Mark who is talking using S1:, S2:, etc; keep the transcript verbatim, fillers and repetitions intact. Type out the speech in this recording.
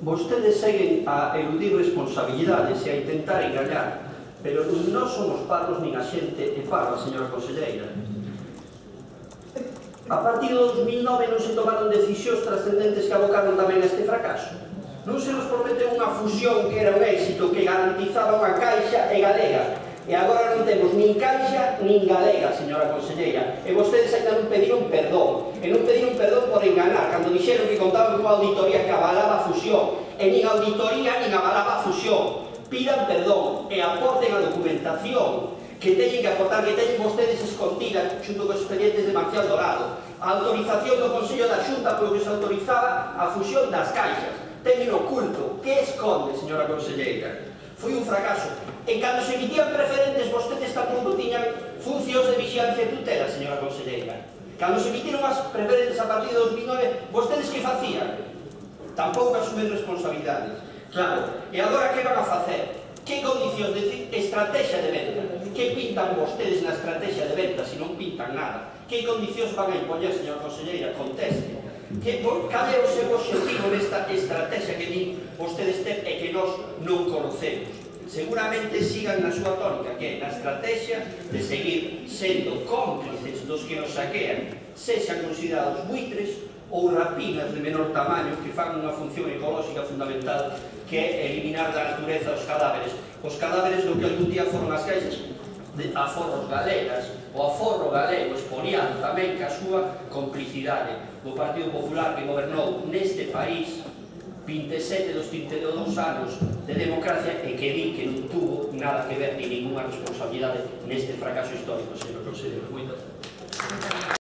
S1: vostedes seguen a eludir responsabilidades e a intentar engañar, pero non somos parvos nin a xente é parva, señora conselleira. A partir do dos mil nove non se tomaron decisións trascendentes que abocaron tamén a este fracaso. Non se nos prometeu unha fusión que era un éxito que garantizaba unha Caixa e Galega, e agora non temos nin Caixa nin Galega, señora conselleira, e vostedes ainda non pediron perdón, e non pediron perdón por enganar, cando dixeron que contaban cunha auditoría que avalaba a fusión, e nin auditoría nin avalaba a fusión. Pidan perdón e aporten a documentación que teñen que aportar, que teñen vostedes escondida xunto cos expedientes de Marcial Dorado, a autorización do Consello da Xunta polo que se autorizaba a fusión das caixas. Teñen oculto. Que esconde, señora conselleira? Foi un fracaso. E cando se emitían preferentes, vostedes tampouco tiñan funcións de vigilancia e tutela, señora conselleira. Cando se emitiron as preferentes a partir de dos mil nove, vostedes que facían? Tampouco asumen responsabilidades. Claro, e agora que van a facer? Que condicións, decir, estrategia de venta? Que pintan vostedes na estrategia de venta se non pintan nada? Que condicións van a impoñer, señora conselleira? Conteste. Que, por, cal é o seu objetivo nesta estrategia que din vostedes ter e que nós non conocemos? Seguramente sigan na súa tónica, que é na estrategia de seguir sendo cómplices dos que nos saquean, sexan considerados buitres ou rapinas de menor tamaño que fan unha función ecolóxica fundamental, que é eliminar da natureza os cadáveres. Os cadáveres do que algún día foron as caixas de aforros galegas, o aforro galego expoliado tamén ca súa complicidade do Partido Popular que gobernou neste país vinte e sete dos trinta e dous anos de democracia e que di que non tuvo nada que ver ni ninguna responsabilidade neste fracaso histórico, señor conselleiro. Moitas gracias.